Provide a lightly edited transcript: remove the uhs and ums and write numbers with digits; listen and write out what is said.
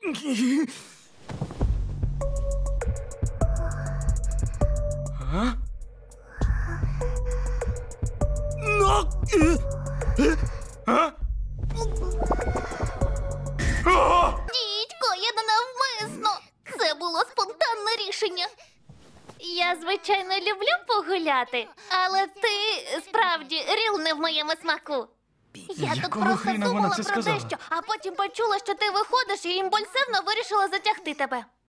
Дідько, я ненавмисно. Це було спонтанне рішення. Я, звичайно, люблю погуляти, але ти, справді, ріл не в моєму смаку. Я тут Якого просто хріна вона думала це про сказала? дещо, а потім почула, що ти виходиш, і імпульсивно вирішила затягти тебе.